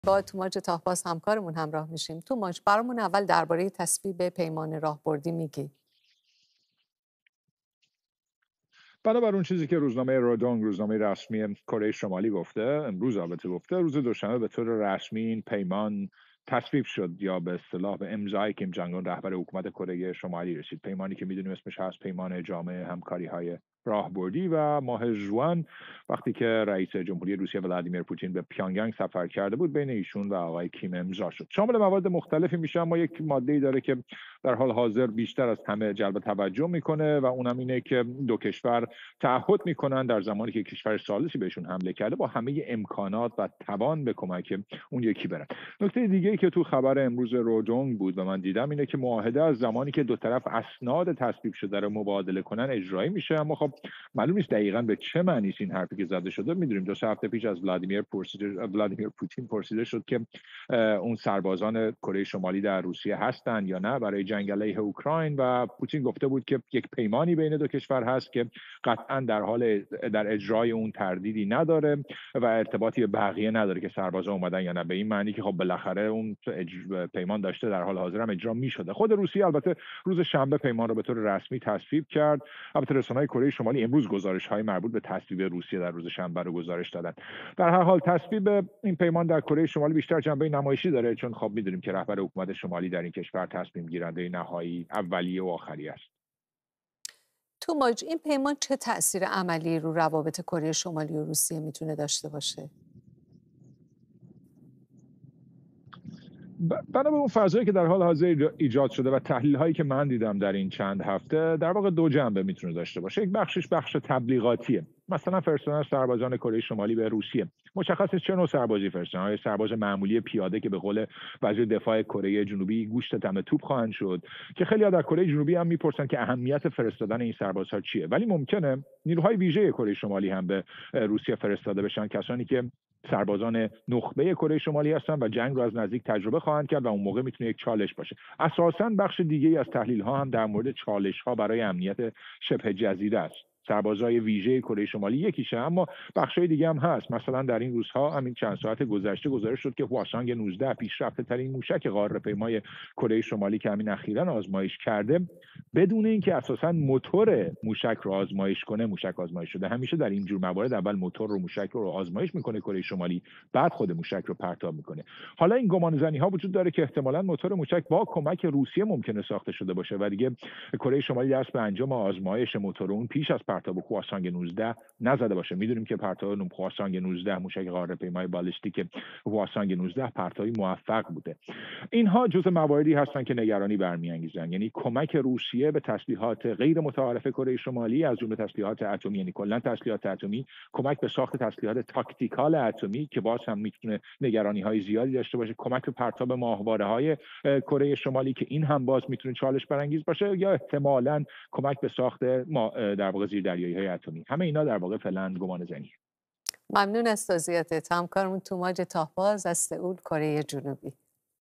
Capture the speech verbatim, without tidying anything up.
با توماج تاهباز همکارمون همراه میشیم. توماج، برامون اول درباره تصویب پیمان راهبردی میگی. بنابر اون چیزی که روزنامه رودونگ، روزنامه رسمی کره شمالی گفته، امروز البته گفته، روز دوشنبه به طور رسمی این پیمان تصویب شد یا به اصطلاح به امضای کیم جنگ اون رهبر حکومت کره شمالی رسید. پیمانی که میدونیم اسمش هست پیمان جامع همکاری های راهبردی و ماه ژوئن وقتی که رئیس جمهوری روسیه ولادیمیر پوتین به پیانگیانگ سفر کرده بود بین ایشون و آقای کیم امضا شد. شامل مواد مختلفی میشه، اما یک ماده‌ای داره که در حال حاضر بیشتر از همه جلب توجه میکنه و اونم اینه که دو کشور تعهد میکنن در زمانی که کشور ثالثی بهشون حمله کرده با همه امکانات و توان به کمک اون یکی برن. نکته دیگه‌ای که تو خبر امروز رودونگ بود و من دیدم اینه که معاهده از زمانی که دو طرف اسناد تصویب شده رو مبادله کنن اجرایی میشه، اما خب معلوم نیست دقیقاً به چه معنی است این حرفی که زده شده. میدونیم دو سه هفته پیش از ولادیمیر پرسیده ولادیمیر پوتین پرسیده شد که اون سربازان کره شمالی در روسیه هستند یا نه برای جنگ علیه اوکراین و پوتین گفته بود که یک پیمانی بین دو کشور هست که قطعاً در حال در اجرای اون تردیدی نداره و ارتباطی به بقیه نداره که سربازا اومدن یا نه، به این معنی که خب بالاخره اون پیمان داشته در حال حاضر هم اجرا می‌شده. خود روسیه البته روز شنبه پیمان رو به طور رسمی تصویب کرد. البته رسانه‌های کره شمالی امروز گزارش‌های مربوط به تصویب روسیه در روز شنبه رو گزارش دادن. در هر حال تصویب این پیمان در کره شمالی بیشتر جنبه نمایشی داره، چون خب می‌دونیم که رهبر حکومت شمالی در این کشور تصمیم گیرنده نهایی اولیه و آخری است. توماج، این پیمان چه تأثیر عملی رو روابط کره شمالی و روسیه میتونه داشته باشه؟ بنا به اون فضایی که در حال حاضر ایجاد شده و تحلیل هایی که من دیدم در این چند هفته، در واقع دو جنبه میتونه داشته باشه. یک بخشش بخش تبلیغاتیه، مثلا فرستادن سربازان کره شمالی به روسیه. مشخصه چه نوع سربازی فرستادن؟ های سرباز معمولی پیاده که به قول وزیر دفاع کره جنوبی گوشت دم توپ خواهند شد، که خیلی‌ها در کره جنوبی هم میپرسن که اهمیت فرستادن این سربازها چیه. ولی ممکنه نیروهای ویژه کره شمالی هم به روسیه فرستاده بشن، کسانی که سربازان نخبه کره شمالی هستن و جنگ رو از نزدیک تجربه خواهند کرد و اون موقع میتونه یک چالش باشه. اساساً بخش دیگه‌ای از تحلیل ها هم در مورد چالش ها برای امنیت شبه جزیره است. سربازای ویژه کره شمالی یکیشه، اما بخشای دیگه هم هست. مثلا در این روزها همین چند ساعت گذشته گزارش شد که هواسانگ نوزده پیشرفته ترین موشک قاره‌پیمای کره شمالی که همین اخیراً آزمایش کرده، بدون اینکه اساساً موتور موشک رو آزمایش کنه موشک آزمایش شده. همیشه در این جور موارد اول موتور رو موشک رو آزمایش میکنه کره شمالی، بعد خود موشک رو پرتاب میکنه. حالا این گمانه‌زنی ها وجود داره که احتمالاً موتور موشک با کمک روسیه ممکنه ساخته شده باشه و دیگه کره شمالی دست به انجام آزمایش موتور اون پیش از پرتاب هواسانگ نوزده نزده باشه. میدونیم که پرتاب هواسانگ نوزده موشک قاره‌پیمای بالستیک هواسانگ نوزده پرتابی موفق بوده. اینها جزء مواردی هستن که نگرانی برمی‌انگیزن، یعنی کمک روسیه به تسلیحات غیر متعارف کره شمالی از جمله تسلیحات اتمی، یعنی کلا تسلیحات اتمی، کمک به ساخت تسلیحات تاکتیکال اتمی که باز هم میتونه نگرانی‌های زیادی داشته باشه، کمک به پرتاب ماهواره‌های کره شمالی که این هم باز میتونه چالش برانگیز باشه، یا احتمالاً کمک به ساخت در واقع زیردریایی‌های اتمی. همه اینا در واقع فعلا گمانه‌زنی. ممنون از توضیحاتت. همکارمون توماج تاهباز از سئول، کره جنوبی.